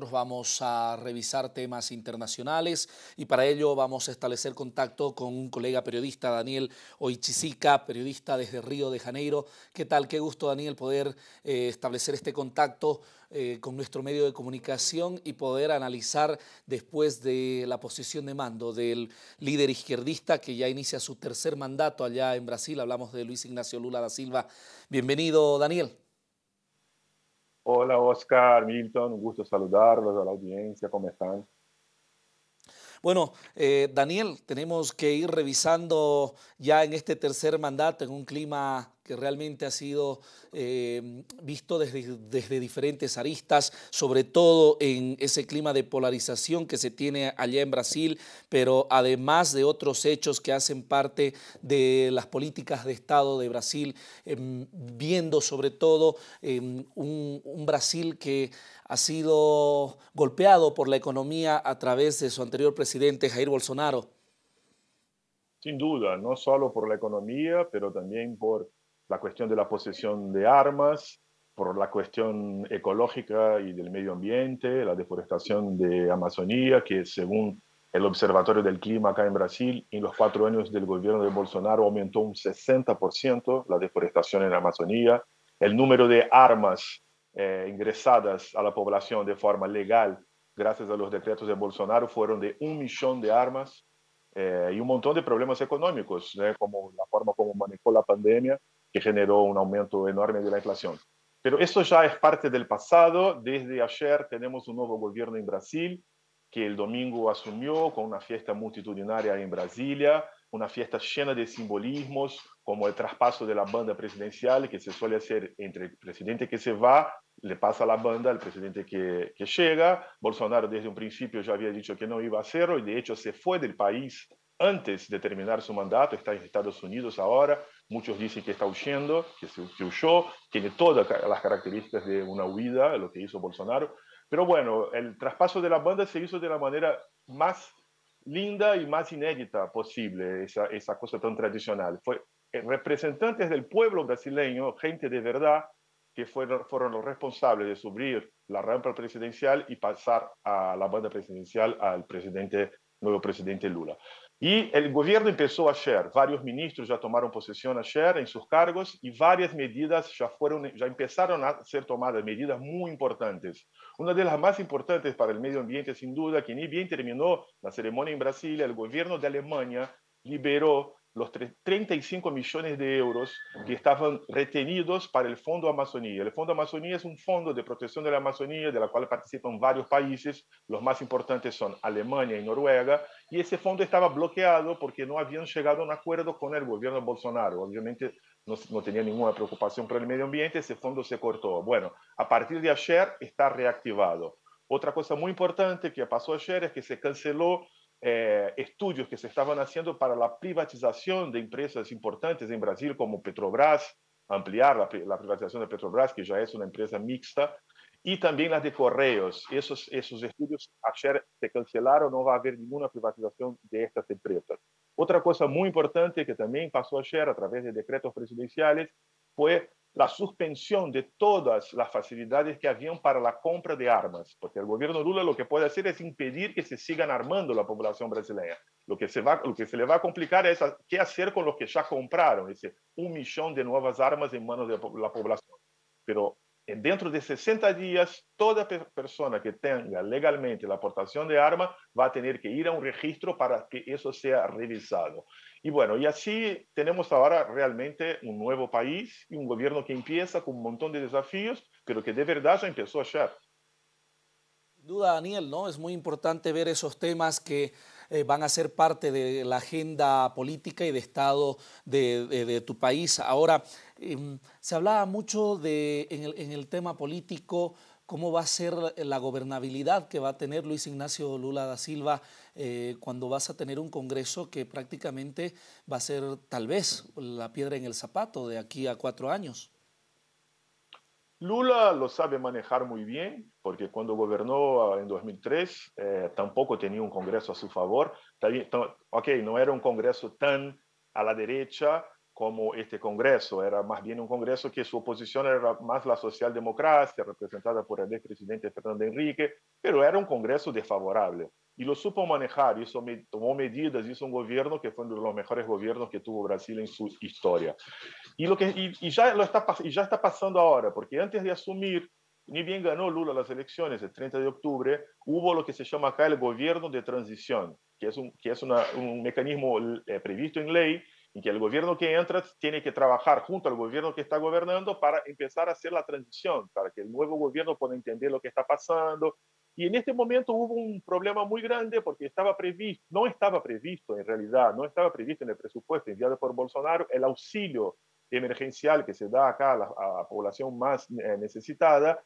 nosotros vamos a revisar temas internacionales y para ello vamos a establecer contacto con un colega periodista, Daniel Oichisica, periodista desde Río de Janeiro. ¿Qué tal? Qué gusto, Daniel, poder establecer este contacto con nuestro medio de comunicación y poder analizar después de la posición de mando del líder izquierdista que ya inicia su tercer mandato allá en Brasil. Hablamos de Luis Ignacio Lula da Silva. Bienvenido, Daniel. Hola Oscar, Milton, un gusto saludarlos a la audiencia, ¿cómo están? Bueno, Daniel, tenemos que ir revisando ya en este tercer mandato en un clima que realmente ha sido visto desde diferentes aristas, sobre todo en ese clima de polarización que se tiene allá en Brasil, pero además de otros hechos que hacen parte de las políticas de Estado de Brasil, viendo sobre todo un Brasil que ha sido golpeado por la economía a través de su anterior presidente Jair Bolsonaro. Sin duda, no solo por la economía, pero también por la cuestión de la posesión de armas, por la cuestión ecológica y del medio ambiente, la deforestación de Amazonía, que según el Observatorio del Clima acá en Brasil, en los 4 años del gobierno de Bolsonaro aumentó un 60% la deforestación en Amazonía, el número de armas ingresadas a la población de forma legal gracias a los decretos de Bolsonaro fueron de 1 millón de armas y un montón de problemas económicos, como la forma como manejó la pandemia, que generó un aumento enorme de la inflación. Pero eso ya es parte del pasado. Desde ayer tenemos un nuevo gobierno en Brasil, que el domingo asumió con una fiesta multitudinaria en Brasilia, una fiesta llena de simbolismos, como el traspaso de la banda presidencial, que se suele hacer entre el presidente que se va, le pasa la banda al presidente que llega. Bolsonaro desde un principio ya había dicho que no iba a hacerlo y de hecho se fue del país antes de terminar su mandato, está en Estados Unidos ahora, muchos dicen que está huyendo, que huyó, tiene todas las características de una huida, lo que hizo Bolsonaro, pero bueno, el traspaso de la banda se hizo de la manera más linda y más inédita posible, esa cosa tan tradicional. Fue representantes del pueblo brasileño, gente de verdad, que fueron los responsables de subir la rampa presidencial y pasar a la banda presidencial al nuevo presidente Lula. Y el gobierno empezó ayer, varios ministros ya tomaron posesión ayer en sus cargos y varias medidas ya empezaron a ser tomadas, medidas muy importantes. Una de las más importantes para el medio ambiente, sin duda, que ni bien terminó la ceremonia en Brasilia, el gobierno de Alemania liberó los 35 millones de euros que estaban retenidos para el Fondo Amazonía. El Fondo Amazonía es un fondo de protección de la Amazonía, de la cual participan varios países, los más importantes son Alemania y Noruega, y ese fondo estaba bloqueado porque no habían llegado a un acuerdo con el gobierno de Bolsonaro. Obviamente no tenía ninguna preocupación por el medio ambiente, ese fondo se cortó. Bueno, a partir de ayer está reactivado. Otra cosa muy importante que pasó ayer es que se canceló estudios que se estaban haciendo para la privatización de empresas importantes en Brasil, como Petrobras, ampliar la privatización de Petrobras, que ya es una empresa mixta, y también las de Correos. Esos estudios ayer se cancelaron, no va a haber ninguna privatización de estas empresas. Otra cosa muy importante que también pasó ayer a través de decretos presidenciales fue la suspensión de todas las facilidades que habían para la compra de armas, porque el gobierno Lula lo que puede hacer es impedir que se sigan armando la población brasileña. Lo que se le va a complicar es qué hacer con los que ya compraron ese 1 millón de nuevas armas en manos de la población. Pero dentro de 60 días, toda persona que tenga legalmente la aportación de armas va a tener que ir a un registro para que eso sea revisado. Y bueno, y así tenemos ahora realmente un nuevo país y un gobierno que empieza con un montón de desafíos, pero que de verdad ya empezó ayer. Sin duda, Daniel, ¿no? Es muy importante ver esos temas que van a ser parte de la agenda política y de Estado de tu país. Ahora, se hablaba mucho en el tema político cómo va a ser la gobernabilidad que va a tener Luis Ignacio Lula da Silva cuando vas a tener un Congreso que prácticamente va a ser tal vez la piedra en el zapato de aquí a 4 años. Lula lo sabe manejar muy bien, porque cuando gobernó en 2003 tampoco tenía un Congreso a su favor. Ok, no era un Congreso tan a la derecha, como este Congreso era más bien un Congreso que su oposición era más la socialdemocracia, representada por el expresidente Fernando Henrique, pero era un Congreso desfavorable. Y lo supo manejar, tomó medidas, hizo un gobierno que fue uno de los mejores gobiernos que tuvo Brasil en su historia. Y ya está pasando ahora, porque antes de asumir, ni bien ganó Lula las elecciones el 30 de octubre, hubo lo que se llama acá el gobierno de transición, que es un mecanismo previsto en ley, en que el gobierno que entra tiene que trabajar junto al gobierno que está gobernando para empezar a hacer la transición, para que el nuevo gobierno pueda entender lo que está pasando. Y en este momento hubo un problema muy grande porque no estaba previsto en realidad, no estaba previsto en el presupuesto enviado por Bolsonaro el auxilio emergencial que se da acá a la población más necesitada,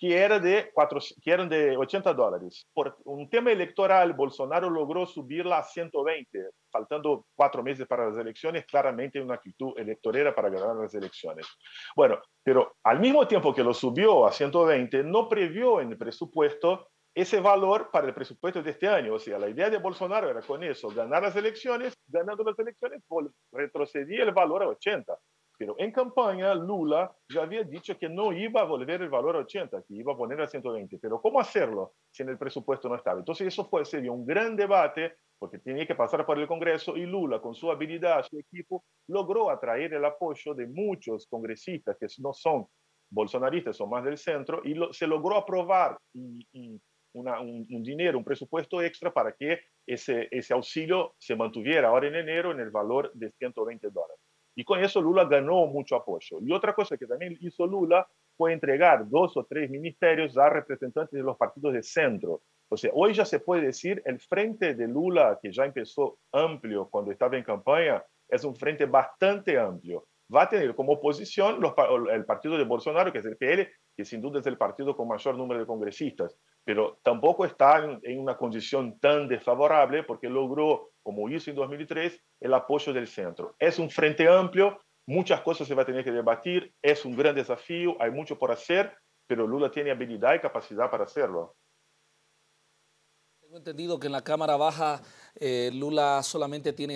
que eran de $80. Por un tema electoral, Bolsonaro logró subirla a 120, faltando 4 meses para las elecciones, claramente una actitud electorera para ganar las elecciones. Bueno, pero al mismo tiempo que lo subió a 120, no previó en el presupuesto ese valor para el presupuesto de este año. O sea, la idea de Bolsonaro era con eso, ganar las elecciones, ganando las elecciones, retrocedía el valor a 80. Pero en campaña, Lula ya había dicho que no iba a volver el valor a 80, que iba a poner a 120. Pero ¿cómo hacerlo si en el presupuesto no estaba? Entonces eso sería un gran debate, porque tenía que pasar por el Congreso, y Lula, con su habilidad, su equipo, logró atraer el apoyo de muchos congresistas que no son bolsonaristas, son más del centro, y se logró aprobar un dinero, un presupuesto extra para que ese auxilio se mantuviera ahora en enero en el valor de $120. Y con eso Lula ganó mucho apoyo. Y otra cosa que también hizo Lula fue entregar 2 o 3 ministerios a representantes de los partidos de centro. O sea, hoy ya se puede decir el frente de Lula, que ya empezó amplio cuando estaba en campaña, es un frente bastante amplio. Va a tener como oposición el partido de Bolsonaro, que es el PL, que sin duda es el partido con mayor número de congresistas, pero tampoco está en una condición tan desfavorable porque logró, como hizo en 2003, el apoyo del centro. Es un frente amplio, muchas cosas se va a tener que debatir, es un gran desafío, hay mucho por hacer, pero Lula tiene habilidad y capacidad para hacerlo. Tengo entendido que en la Cámara Baja Lula solamente tiene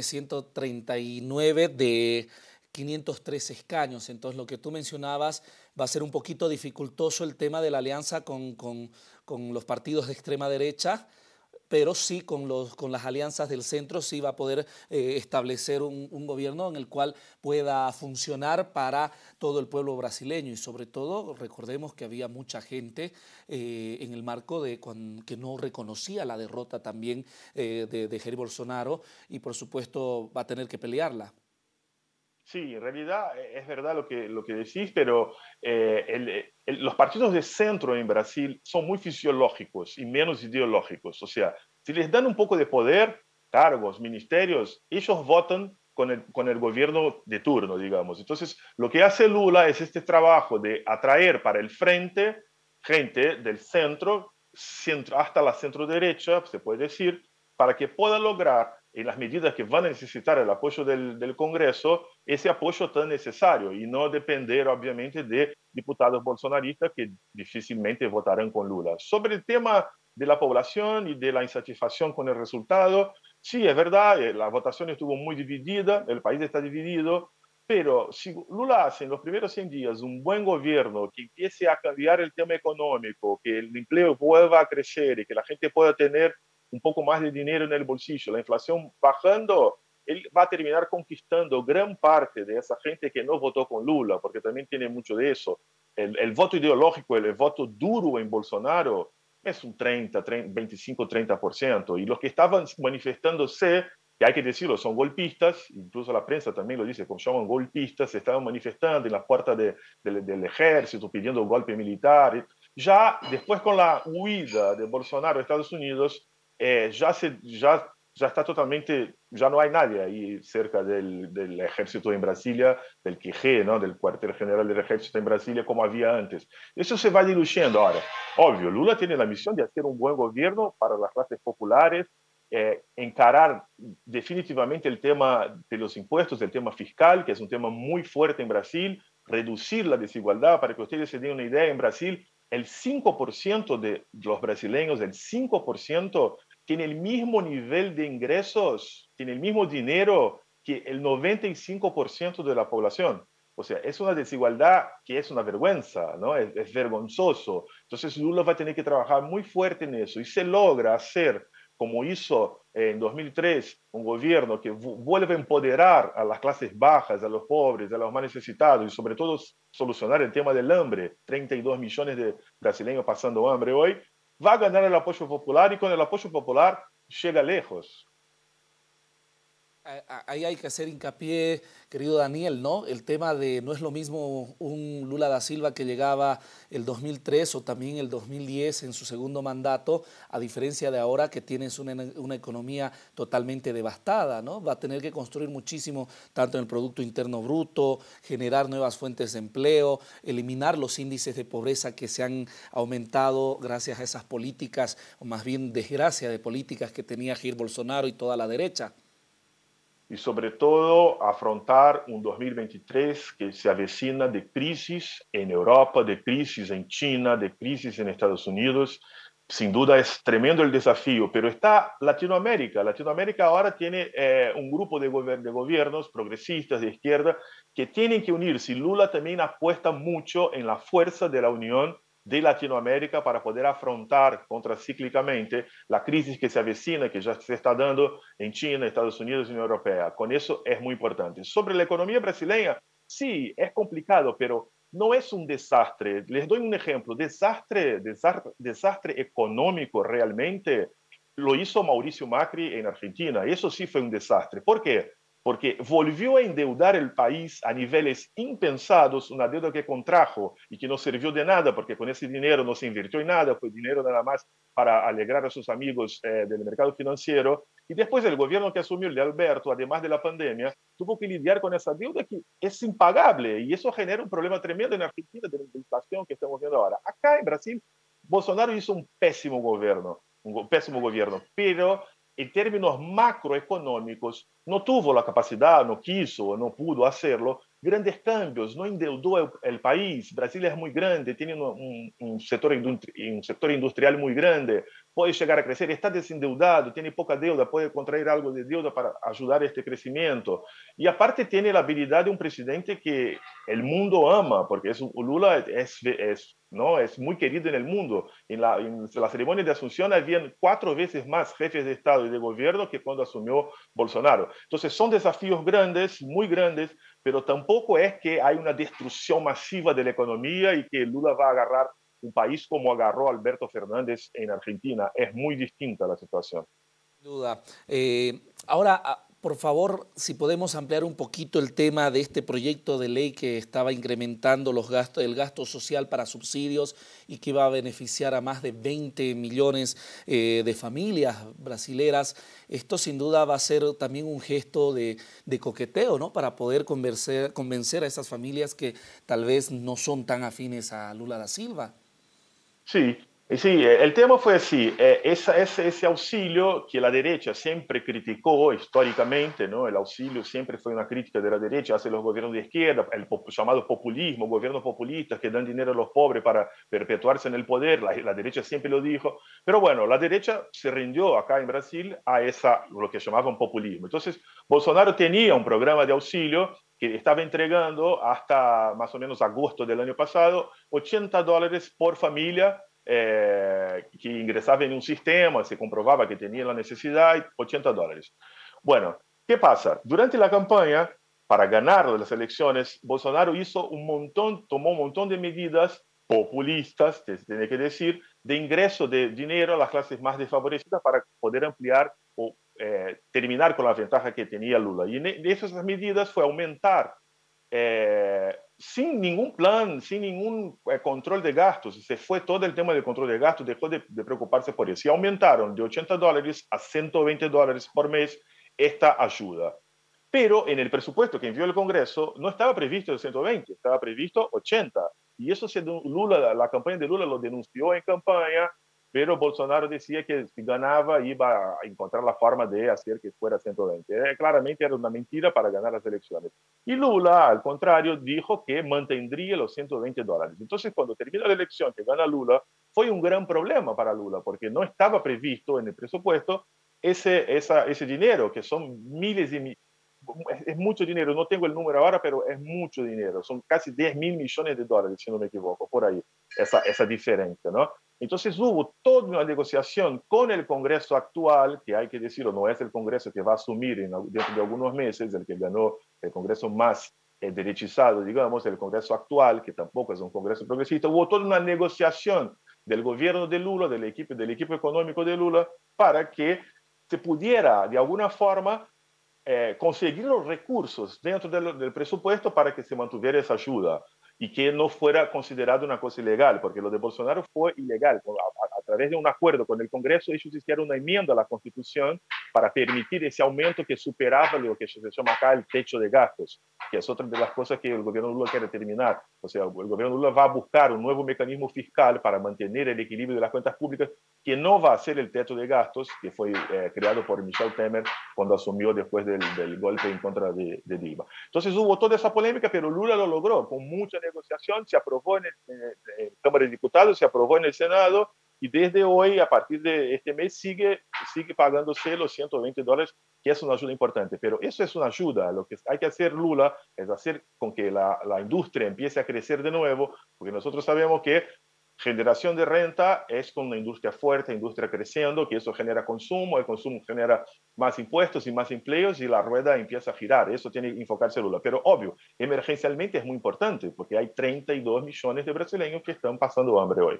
139 de 503 escaños. Entonces, lo que tú mencionabas va a ser un poquito dificultoso el tema de la alianza con los partidos de extrema derecha, pero sí con las alianzas del centro sí va a poder establecer un gobierno en el cual pueda funcionar para todo el pueblo brasileño y sobre todo recordemos que había mucha gente en el marco de que no reconocía la derrota también de Jair Bolsonaro y por supuesto va a tener que pelearla. Sí, en realidad es verdad lo que decís, pero los partidos de centro en Brasil son muy fisiológicos y menos ideológicos. O sea, si les dan un poco de poder, cargos, ministerios, ellos votan con el gobierno de turno, digamos. Entonces, lo que hace Lula es este trabajo de atraer para el frente gente del centro hasta la centro derecha, se puede decir, para que puedan lograr en las medidas que van a necesitar el apoyo del Congreso, ese apoyo tan necesario y no depender, obviamente, de diputados bolsonaristas que difícilmente votarán con Lula. Sobre el tema de la población y de la insatisfacción con el resultado, sí, es verdad, la votación estuvo muy dividida, el país está dividido, pero si Lula hace en los primeros 100 días un buen gobierno que empiece a cambiar el tema económico, que el empleo vuelva a crecer y que la gente pueda tener un poco más de dinero en el bolsillo, la inflación bajando, él va a terminar conquistando gran parte de esa gente que no votó con Lula, porque también tiene mucho de eso. El voto ideológico, el voto duro en Bolsonaro es un 25-30%, y los que estaban manifestándose, que hay que decirlo, son golpistas, incluso la prensa también lo dice, como llaman golpistas, se estaban manifestando en las puertas del ejército, pidiendo un golpe militar. Ya después con la huida de Bolsonaro a Estados Unidos, ya está totalmente, ya no hay nadie ahí cerca del ejército en Brasilia, del QG, ¿no? Del cuartel general del ejército en Brasilia, como había antes. Eso se va diluyendo ahora. Obvio, Lula tiene la misión de hacer un buen gobierno para las clases populares, encarar definitivamente el tema de los impuestos, el tema fiscal, que es un tema muy fuerte en Brasil, reducir la desigualdad. Para que ustedes se den una idea, en Brasil el 5% de los brasileños, el 5% tiene el mismo nivel de ingresos, tiene el mismo dinero que el 95% de la población. O sea, es una desigualdad que es una vergüenza, ¿no? Es vergonzoso. Entonces Lula va a tener que trabajar muy fuerte en eso. Y se logra hacer, como hizo en 2003, un gobierno que vuelve a empoderar a las clases bajas, a los pobres, a los más necesitados y sobre todo solucionar el tema del hambre. 32 millones de brasileños pasando hambre hoy. Va a ganar el apoyo popular y con el apoyo popular llega lejos. Ahí hay que hacer hincapié, querido Daniel, ¿no? El tema de no es lo mismo un Lula da Silva que llegaba el 2003 o también el 2010 en su segundo mandato, a diferencia de ahora que tienes una economía totalmente devastada, ¿no? Va a tener que construir muchísimo, tanto en el Producto Interno Bruto, generar nuevas fuentes de empleo, eliminar los índices de pobreza que se han aumentado gracias a esas políticas, o más bien desgracia de políticas que tenía Jair Bolsonaro y toda la derecha. Y sobre todo afrontar un 2023 que se avecina de crisis en Europa, de crisis en China, de crisis en Estados Unidos. Sin duda es tremendo el desafío, pero está Latinoamérica. Latinoamérica ahora tiene un grupo de gobiernos progresistas de izquierda que tienen que unirse. Lula también apuesta mucho en la fuerza de la unión de Latinoamérica para poder afrontar contracíclicamente la crisis que se avecina, que ya se está dando en China, Estados Unidos y Unión Europea. Con eso es muy importante. Sobre la economía brasileña, sí, es complicado, pero no es un desastre. Les doy un ejemplo. Desastre económico realmente lo hizo Mauricio Macri en Argentina. Eso sí fue un desastre. ¿Por qué? Porque volvió a endeudar el país a niveles impensados, una deuda que contrajo y que no sirvió de nada, porque con ese dinero no se invirtió en nada, fue dinero nada más para alegrar a sus amigos del mercado financiero. Y después el gobierno que asumió, el de Alberto, además de la pandemia, tuvo que lidiar con esa deuda que es impagable y eso genera un problema tremendo en Argentina de la inflación que estamos viendo ahora. Acá en Brasil, Bolsonaro hizo un pésimo gobierno, pero en términos macroeconómicos no tuvo la capacidad, no quiso, no pudo hacerlo, grandes cambios, no endeudó el país. Brasil es muy grande, tiene un sector industrial muy grande, puede llegar a crecer, está desendeudado, tiene poca deuda, puede contraer algo de deuda para ayudar a este crecimiento. Y aparte tiene la habilidad de un presidente que el mundo ama, porque Lula ¿no? Es muy querido en el mundo. En la ceremonia de Asunción habían 4 veces más jefes de Estado y de gobierno que cuando asumió Bolsonaro. Entonces son desafíos grandes, muy grandes, pero tampoco es que hay una destrucción masiva de la economía y que Lula va a agarrar un país como agarró Alberto Fernández en Argentina. Es muy distinta la situación. Sin duda. Ahora, por favor, si podemos ampliar un poquito el tema de este proyecto de ley que estaba incrementando el gasto social para subsidios y que iba a beneficiar a más de 20 millones de familias brasileras. Esto sin duda va a ser también un gesto de coqueteo, ¿no? Para poder convencer a esas familias que tal vez no son tan afines a Lula da Silva. Sí, sí, el tema fue así, ese auxilio que la derecha siempre criticó históricamente, ¿no? El auxilio siempre fue una crítica de la derecha hacia los gobiernos de izquierda, el llamado populismo, gobiernos populistas que dan dinero a los pobres para perpetuarse en el poder, la derecha siempre lo dijo, pero bueno, la derecha se rindió acá en Brasil a lo que llamaban populismo. Entonces, Bolsonaro tenía un programa de auxilio que estaba entregando hasta más o menos agosto del año pasado $80 por familia que ingresaba en un sistema, se comprobaba que tenía la necesidad, $80. Bueno, ¿qué pasa? Durante la campaña, para ganar las elecciones, Bolsonaro tomó un montón de medidas populistas, se tiene que decir, de ingreso de dinero a las clases más desfavorecidas para poder ampliar o terminar con la ventaja que tenía Lula. Y de esas medidas fue aumentar sin ningún plan, sin ningún control de gastos. Se fue todo el tema del control de gastos, dejó de preocuparse por eso. Y aumentaron de $80 a $120 por mes esta ayuda. Pero en el presupuesto que envió el Congreso no estaba previsto el 120, estaba previsto 80. Y eso la campaña de Lula lo denunció en campaña, pero Bolsonaro decía que si ganaba iba a encontrar la forma de hacer que fuera 120. Claramente era una mentira para ganar las elecciones. Y Lula, al contrario, dijo que mantendría los $120. Entonces, cuando termina la elección, que gana Lula, fue un gran problema para Lula, porque no estaba previsto en el presupuesto ese dinero, que son es mucho dinero, no tengo el número ahora, pero es mucho dinero, son casi 10.000 millones de dólares, si no me equivoco, por ahí, esa diferencia, ¿no? Entonces hubo toda una negociación con el Congreso actual, que hay que decirlo, no es el Congreso que va a asumir dentro de algunos meses, el que ganó el Congreso más derechizado, digamos, el Congreso actual, que tampoco es un Congreso progresista. Hubo toda una negociación del gobierno de Lula, del equipo económico de Lula, para que se pudiera, de alguna forma, conseguir los recursos dentro del presupuesto para que se mantuviera esa ayuda y que no fuera considerado una cosa ilegal, porque lo de Bolsonaro fue ilegal. A través de un acuerdo con el Congreso, ellos hicieron una enmienda a la Constitución para permitir ese aumento que superaba lo que se llama acá el techo de gastos, que es otra de las cosas que el gobierno Lula quiere terminar. O sea, el gobierno Lula va a buscar un nuevo mecanismo fiscal para mantener el equilibrio de las cuentas públicas, que no va a ser el techo de gastos que fue creado por Michel Temer cuando asumió después del golpe en contra de Dilma. Entonces hubo toda esa polémica, pero Lula lo logró con mucha negociación, se aprobó en la Cámara de Diputados, se aprobó en el Senado, y desde hoy, a partir de este mes, sigue pagándose los $120, que es una ayuda importante. Pero eso es una ayuda. Lo que hay que hacer Lula es hacer con que la industria empiece a crecer de nuevo, porque nosotros sabemos que generación de renta es con una industria fuerte, industria creciendo, que eso genera consumo, el consumo genera más impuestos y más empleos y la rueda empieza a girar. Eso tiene que enfocarse Lula. Pero obvio, emergencialmente es muy importante porque hay 32 millones de brasileños que están pasando hambre hoy.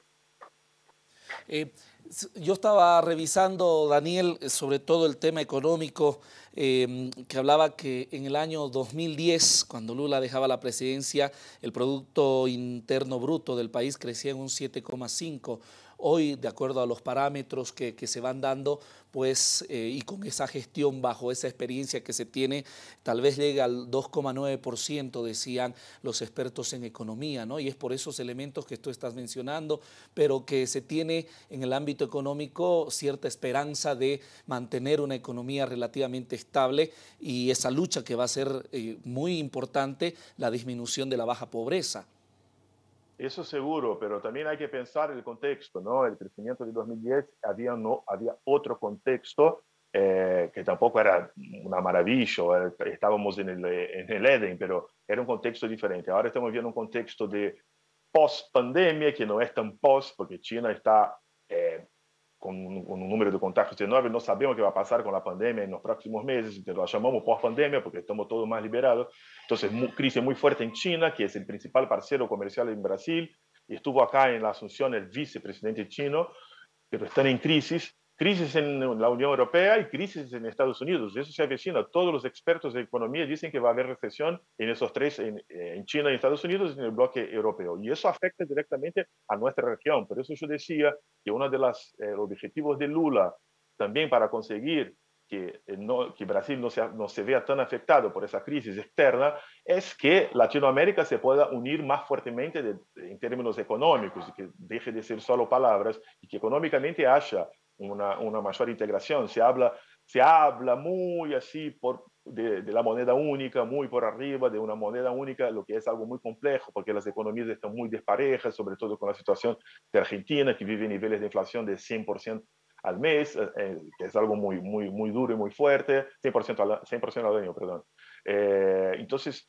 Yo estaba revisando, Daniel, sobre todo el tema económico, que hablaba que en el año 2010, cuando Lula dejaba la presidencia, el Producto Interno Bruto del país crecía en un 7,5%. Hoy, de acuerdo a los parámetros que se van dando, pues, y con esa gestión bajo esa experiencia que se tiene, tal vez llegue al 2,9%, decían los expertos en economía, ¿no? Y es por esos elementos que tú estás mencionando, pero que se tiene en el ámbito económico cierta esperanza de mantener una economía relativamente estable y esa lucha que va a ser muy importante, la disminución de la baja pobreza. Eso seguro, pero también hay que pensar el contexto, ¿no? El crecimiento de 2010 había otro contexto que tampoco era una maravilla, estábamos en el Edén, pero era un contexto diferente. Ahora estamos viendo un contexto de post-pandemia, que no es tan post, porque China está con un número de contagios enorme, no sabemos qué va a pasar con la pandemia en los próximos meses, entonces lo llamamos post-pandemia porque estamos todos más liberados. Entonces, crisis muy fuerte en China, que es el principal parcero comercial en Brasil, y estuvo acá en la Asunción el vicepresidente chino, pero están en crisis en la Unión Europea y crisis en Estados Unidos. Eso se avecina. Todos los expertos de economía dicen que va a haber recesión en esos tres, en China y Estados Unidos y en el bloque europeo. Y eso afecta directamente a nuestra región. Por eso yo decía que uno de los objetivos de Lula también para conseguir que Brasil no se vea tan afectado por esa crisis externa, es que Latinoamérica se pueda unir más fuertemente en términos económicos, y que deje de ser solo palabras, y que económicamente haya una mayor integración. Se habla muy así de la moneda única, muy por arriba de una moneda única, lo que es algo muy complejo, porque las economías están muy desparejas, sobre todo con la situación de Argentina, que vive niveles de inflación de 100% al mes, que es algo muy duro y muy fuerte, 100% al año, perdón. Entonces,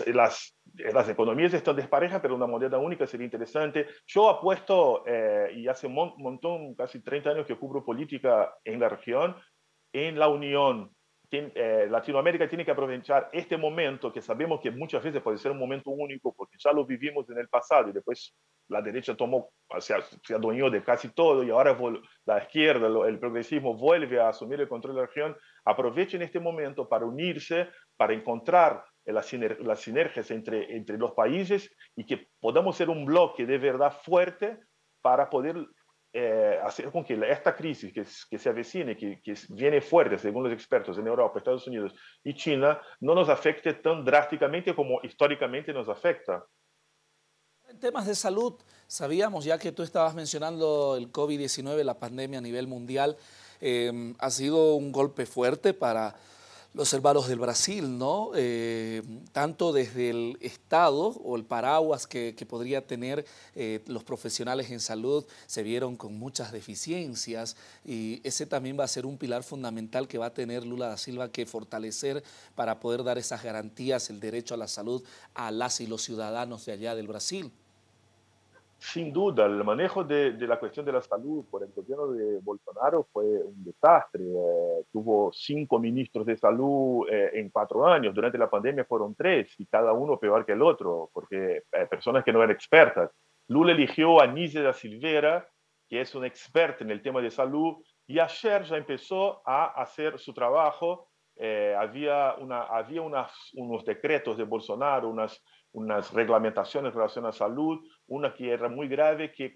las economías están desparejas, pero una moneda única sería interesante. Yo apuesto, y hace un montón, casi 30 años que cubro política en la región, en la unión. Latinoamérica tiene que aprovechar este momento, que sabemos que muchas veces puede ser un momento único, porque ya lo vivimos en el pasado y después la derecha se adueñó de casi todo y ahora la izquierda, el progresismo vuelve a asumir el control de la región. Aprovechen este momento para unirse, para encontrar las sinergias entre los países y que podamos ser un bloque de verdad fuerte para poder hacer con que esta crisis que se avecina, que viene fuerte, según los expertos en Europa, Estados Unidos y China, no nos afecte tan drásticamente como históricamente nos afecta. En temas de salud, sabíamos, ya que tú estabas mencionando el COVID-19, la pandemia a nivel mundial, ha sido un golpe fuerte para Los hermanos del Brasil, ¿no? Tanto desde el Estado o el paraguas que podría tener los profesionales en salud, se vieron con muchas deficiencias y ese también va a ser un pilar fundamental que va a tener Lula da Silva que fortalecer para poder dar esas garantías, el derecho a la salud a las y los ciudadanos de allá del Brasil. Sin duda, el manejo de la cuestión de la salud por el gobierno de Bolsonaro fue un desastre. Tuvo 5 ministros de salud en 4 años. Durante la pandemia fueron 3 y cada uno peor que el otro, porque personas que no eran expertas. Lula eligió a Nízia da Silveira, que es una experta en el tema de salud, y ayer ya empezó a hacer su trabajo. Había unos decretos de Bolsonaro, unas reglamentaciones en relación a salud, una que era muy grave, que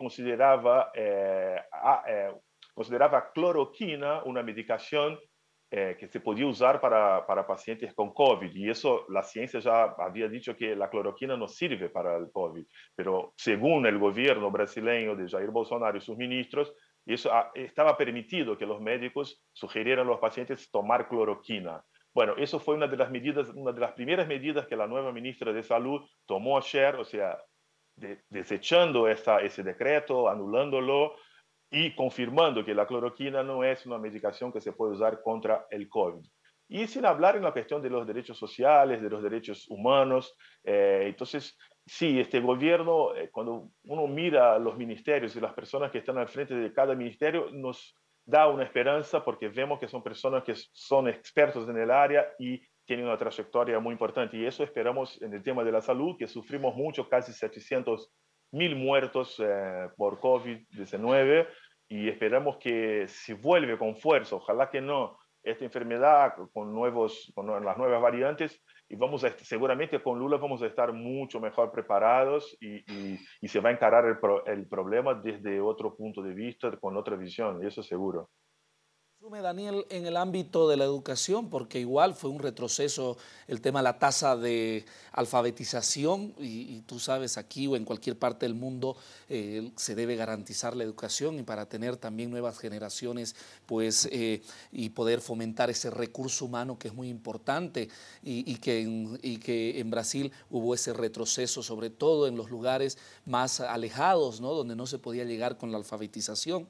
consideraba cloroquina una medicación que se podía usar para pacientes con COVID. Y eso, la ciencia ya había dicho que la cloroquina no sirve para el COVID. Pero según el gobierno brasileño de Jair Bolsonaro y sus ministros, eso estaba permitido que los médicos sugirieran a los pacientes tomar cloroquina. Bueno, eso fue una de las primeras medidas que la nueva ministra de Salud tomó ayer, o sea, desechando ese decreto, anulándolo y confirmando que la cloroquina no es una medicación que se puede usar contra el COVID. Y sin hablar en la cuestión de los derechos sociales, de los derechos humanos. Entonces, sí, este gobierno, cuando uno mira los ministerios y las personas que están al frente de cada ministerio, nos da una esperanza porque vemos que son personas que son expertos en el área y tienen una trayectoria muy importante. Y eso esperamos en el tema de la salud, que sufrimos mucho, casi 700.000 muertos por COVID-19, y esperamos que si vuelve con fuerza, ojalá que no, esta enfermedad con las nuevas variantes, y seguramente con Lula vamos a estar mucho mejor preparados y se va a encarar el problema desde otro punto de vista, con otra visión, y eso seguro. Sume, Daniel, en el ámbito de la educación, porque igual fue un retroceso el tema de la tasa de alfabetización y tú sabes, aquí o en cualquier parte del mundo se debe garantizar la educación y para tener también nuevas generaciones pues, y poder fomentar ese recurso humano que es muy importante y que en Brasil hubo ese retroceso, sobre todo en los lugares más alejados, ¿no? Donde no se podía llegar con la alfabetización.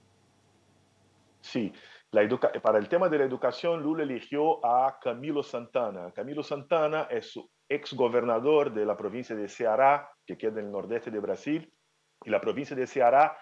Sí, para el tema de la educación, Lula eligió a Camilo Santana. Camilo Santana es ex gobernador de la provincia de Ceará, que queda en el nordeste de Brasil, y la provincia de Ceará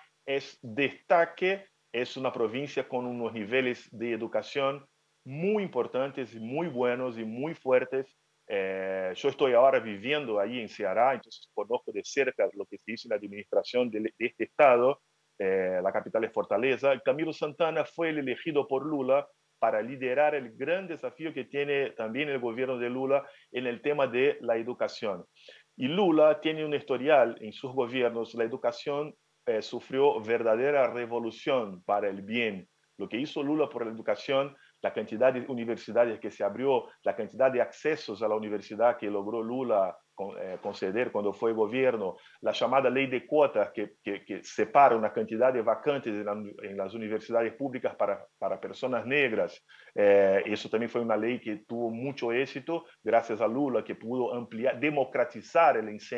es una provincia con unos niveles de educación muy importantes, muy buenos y muy fuertes. Yo estoy ahora viviendo ahí en Ceará, entonces conozco de cerca lo que se hizo en la administración de este estado. La capital es Fortaleza. Camilo Santana fue el elegido por Lula para liderar el gran desafío que tiene también el gobierno de Lula en el tema de la educación. Y Lula tiene un historial en sus gobiernos. La educación sufrió verdadera revolución para el bien. Lo que hizo Lula por la educación, la cantidad de universidades que se abrió, la cantidad de accesos a la universidad que logró Lula conceder cuando fue gobierno, la llamada ley de cuotas que separa una cantidad de vacantes en las universidades públicas para personas negras. Eso también fue una ley que tuvo mucho éxito gracias a Lula, que pudo ampliar, democratizar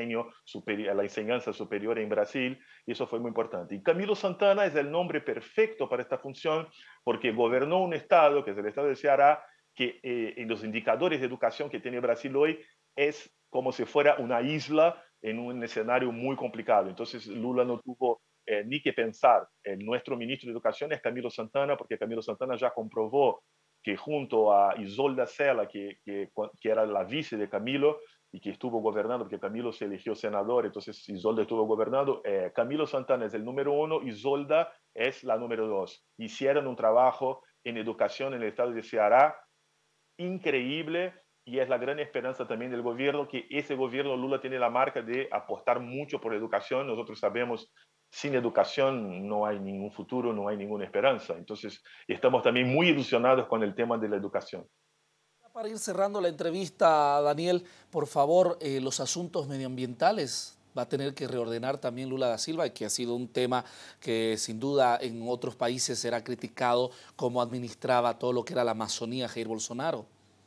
la enseñanza superior en Brasil, y eso fue muy importante. Y Camilo Santana es el nombre perfecto para esta función porque gobernó un estado, que es el estado de Ceará, que en los indicadores de educación que tiene Brasil hoy es como si fuera una isla en un escenario muy complicado. Entonces Lula no tuvo ni que pensar. Nuestro ministro de Educación es Camilo Santana, porque Camilo Santana ya comprobó que junto a Isolda Sela, que era la vice de Camilo y que estuvo gobernando, porque Camilo se eligió senador, entonces Isolda estuvo gobernando, Camilo Santana es el número 1, Isolda es la número 2. Hicieron un trabajo en educación en el estado de Ceará increíble, y es la gran esperanza también del gobierno, que ese gobierno Lula tiene la marca de apostar mucho por educación. Nosotros sabemos, sin educación no hay ningún futuro, no hay ninguna esperanza. Entonces, estamos también muy ilusionados con el tema de la educación. Para ir cerrando la entrevista, Daniel, por favor, los asuntos medioambientales va a tener que reordenar también Lula da Silva, y que ha sido un tema que sin duda en otros países será criticado, cómo administraba todo lo que era la Amazonía Jair Bolsonaro.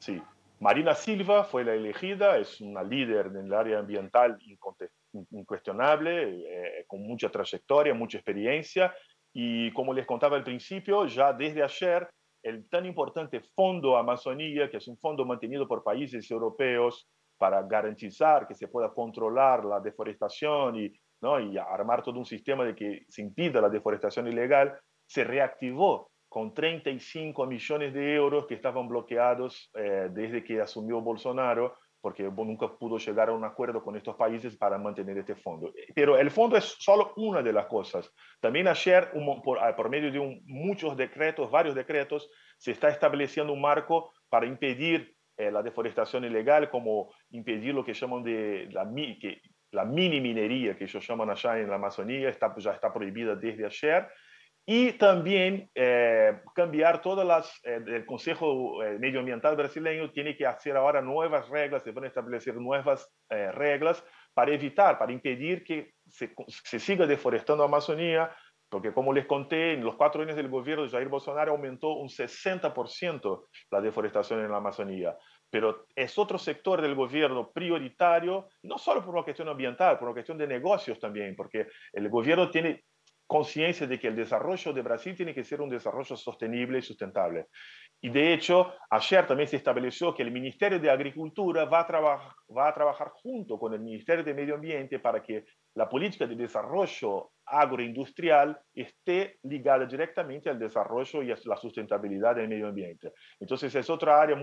Sí. Marina Silva fue la elegida, es una líder en el área ambiental incuestionable, con mucha trayectoria, mucha experiencia. Y como les contaba al principio, ya desde ayer, el tan importante Fondo Amazonía, que es un fondo mantenido por países europeos para garantizar que se pueda controlar la deforestación y, ¿no? y armar todo un sistema de que se impida la deforestación ilegal, se reactivó con 35 millones de euros que estaban bloqueados desde que asumió Bolsonaro, porque nunca pudo llegar a un acuerdo con estos países para mantener este fondo. Pero el fondo es solo una de las cosas. También ayer, por medio de muchos decretos, varios decretos, se está estableciendo un marco para impedir la deforestación ilegal, como impedir lo que llaman de la mini minería, que ellos llaman allá en la Amazonía, ya está prohibida desde ayer. Y también cambiar todas el Consejo Medioambiental brasileño tiene que hacer ahora nuevas reglas, se van a establecer nuevas reglas para evitar, para impedir que se siga deforestando la Amazonía, porque como les conté, en los 4 años del gobierno de Jair Bolsonaro aumentó un 60% la deforestación en la Amazonía. Pero es otro sector del gobierno prioritario, no solo por una cuestión ambiental, por una cuestión de negocios también, porque el gobierno tiene conciencia de que el desarrollo de Brasil tiene que ser un desarrollo sostenible y sustentable. Y de hecho, ayer también se estableció que el Ministerio de Agricultura va a trabajar junto con el Ministerio de Medio Ambiente para que la política de desarrollo agroindustrial esté ligada directamente al desarrollo y a la sustentabilidad del medio ambiente. Entonces es otra área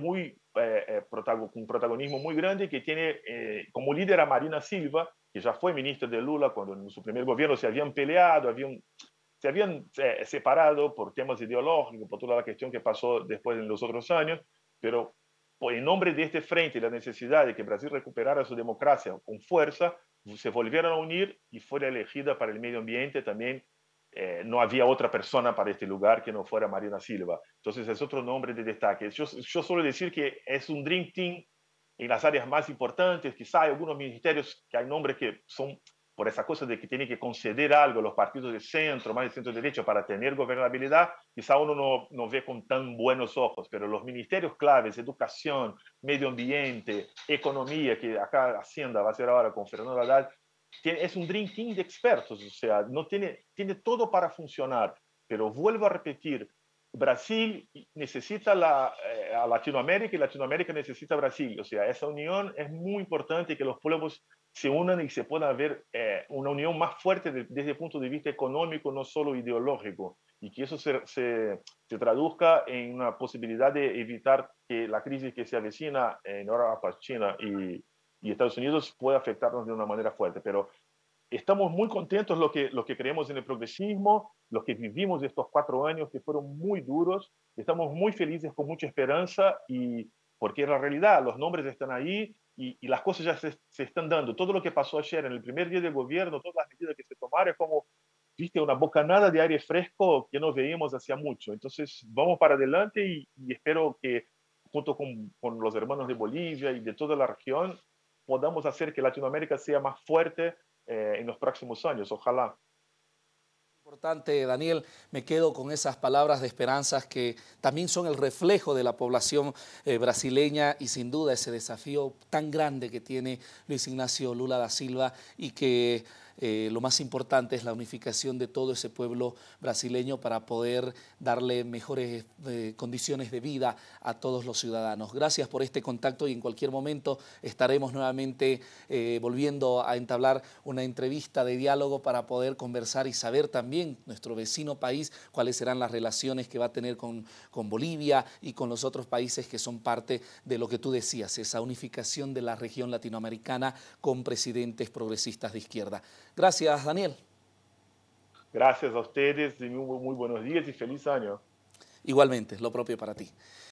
con protagonismo muy grande que tiene como líder a Marina Silva, que ya fue ministra de Lula cuando en su primer gobierno se habían peleado, se habían separado por temas ideológicos, por toda la cuestión que pasó después en los otros años, pero en nombre de este frente y la necesidad de que Brasil recuperara su democracia con fuerza, se volvieron a unir y fue elegida para el medio ambiente también. No había otra persona para este lugar que no fuera Marina Silva. Entonces es otro nombre de destaque. Yo suelo decir que es un Dream Team en las áreas más importantes. Quizá hay algunos ministerios que hay nombres que son por esa cosa de que tiene que conceder algo a los partidos de centro, más de centro derecha, para tener gobernabilidad, quizá uno no ve con tan buenos ojos, pero los ministerios claves, educación, medio ambiente, economía, que acá Hacienda va a ser ahora con Fernando Haddad, es un dream team de expertos, o sea, no tiene todo para funcionar, pero vuelvo a repetir, Brasil necesita a Latinoamérica y Latinoamérica necesita a Brasil. O sea, esa unión es muy importante, que los pueblos se unan y se pueda ver una unión más fuerte desde el punto de vista económico, no solo ideológico, y que eso se traduzca en una posibilidad de evitar que la crisis que se avecina en Europa, China y Estados Unidos pueda afectarnos de una manera fuerte. Pero estamos muy contentos los que creemos en el progresismo, los que vivimos estos 4 años que fueron muy duros, estamos muy felices con mucha esperanza y porque en la realidad los nombres están ahí y las cosas ya se están dando. Todo lo que pasó ayer en el primer día del gobierno, todas las medidas que se tomaron, es como, viste, una bocanada de aire fresco que no veíamos hacía mucho. Entonces vamos para adelante y espero que junto con los hermanos de Bolivia y de toda la región podamos hacer que Latinoamérica sea más fuerte en los próximos años, ojalá. Importante, Daniel, me quedo con esas palabras de esperanzas que también son el reflejo de la población brasileña y sin duda ese desafío tan grande que tiene Luis Ignacio Lula da Silva y que lo más importante es la unificación de todo ese pueblo brasileño para poder darle mejores condiciones de vida a todos los ciudadanos. Gracias por este contacto y en cualquier momento estaremos nuevamente volviendo a entablar una entrevista de diálogo para poder conversar y saber también nuestro vecino país cuáles serán las relaciones que va a tener con Bolivia y con los otros países que son parte de lo que tú decías, esa unificación de la región latinoamericana con presidentes progresistas de izquierda. Gracias, Daniel. Gracias a ustedes, muy buenos días y feliz año. Igualmente, lo propio para ti.